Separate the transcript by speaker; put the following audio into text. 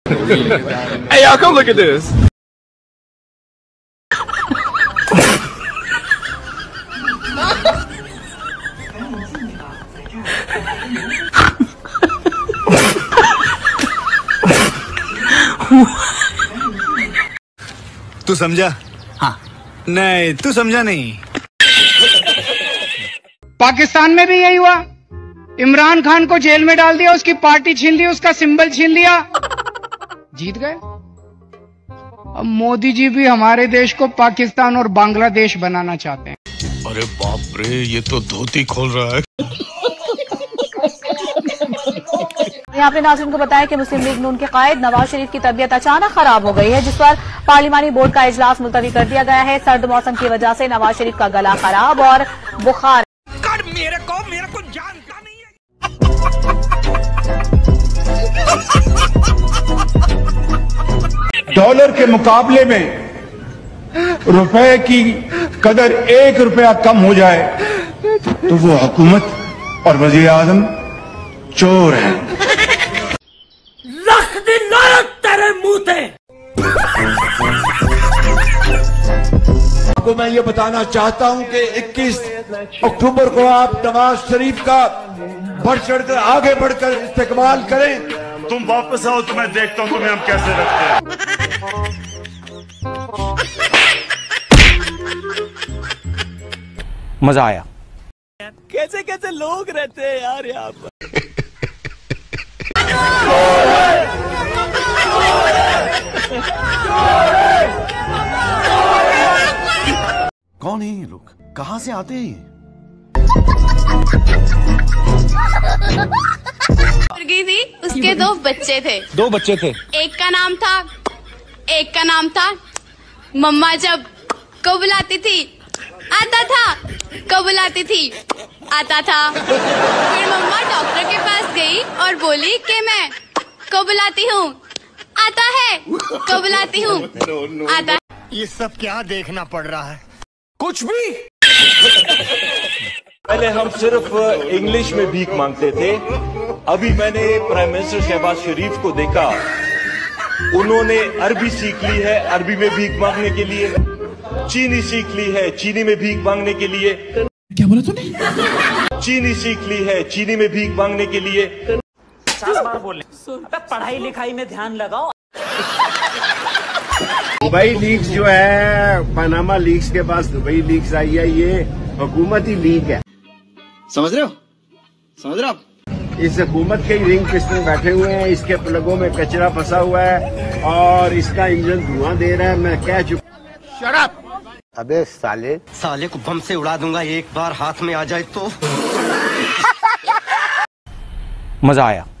Speaker 1: Hey, y'all, come look at this.
Speaker 2: तू समझा? हाँ। नहीं, तू समझा नहीं।
Speaker 3: पाकिस्तान में भी यही हुआ। इमरान खान को जेल में डाल दिया, उसकी पार्टी छीन ली, उसका सिंबल छीन लिया, जीत गए। अब मोदी जी भी हमारे देश को पाकिस्तान और बांग्लादेश बनाना चाहते हैं।
Speaker 4: अरे बाप रे, ये तो धोती खोल रहा है।
Speaker 5: यहाँ पे नाज़रीन को बताया कि मुस्लिम लीग नून के कायद नवाज शरीफ की तबीयत अचानक खराब हो गई है, जिस पर पार्लिमानी बोर्ड का इजलास मुलतवी कर दिया गया है। सर्द मौसम की वजह से नवाज शरीफ का गला खराब और बुखार।
Speaker 6: मेरे को जानता नहीं है।
Speaker 7: डॉलर के मुकाबले में रुपए की कदर 1 रुपया कम हो जाए तो वो हुकूमत और वजीर आजम चोर है।
Speaker 6: रख दी लायक तेरे मुंह थे।
Speaker 7: आपको मैं ये बताना चाहता हूं कि 21 अक्टूबर को आप नवाज शरीफ का बढ़ चढ़कर आगे बढ़कर इस्तेमाल करें।
Speaker 8: तुम वापस आओ तो मैं देखता हूं तुम्हें हम कैसे रखते हैं।
Speaker 9: मजा आया।
Speaker 6: कैसे कैसे लोग रहते हैं यार यहाँ पर।
Speaker 4: कौन है ये लोग, कहाँ से आते हैं ये?
Speaker 10: गई थी, उसके 2 बच्चे थे।
Speaker 9: 2 बच्चे थे।
Speaker 10: एक का नाम था मम्मा। जब को बुलाती थी आता था, को बुलाती थी आता था। फिर मम्मा डॉक्टर के पास गई और बोली कि मैं को बुलाती हूँ आता है, को बुलाती हूँ आता है।
Speaker 8: ये सब क्या देखना पड़ रहा है?
Speaker 4: कुछ भी।
Speaker 11: पहले हम सिर्फ इंग्लिश में भीख मांगते थे, अभी मैंने प्राइम मिनिस्टर शहबाज शरीफ को देखा, उन्होंने अरबी सीख ली है अरबी में भीख मांगने के लिए, चीनी सीख ली है चीनी में भीख मांगने के लिए।
Speaker 6: क्या बोला तूने?
Speaker 11: चीनी सीख ली है चीनी में भीख मांगने के लिए।
Speaker 6: 50 बार बोले। अबे पढ़ाई लिखाई में ध्यान लगाओ।
Speaker 7: दुबई लीक्स जो है, पनामा लीक्स के पास दुबई लीक्स आई है, ये हुकूमती लीक है। समझ रहे हो? इस हुकूमत के रिंग पिस्टन बैठे हुए हैं, इसके प्लगों में कचरा फंसा हुआ है और इसका इंजन धुआं दे रहा है। मैं कह चुका। Shut up.
Speaker 9: अबे साले को बम से उड़ा दूंगा, एक बार हाथ में आ जाए तो। मजा आया।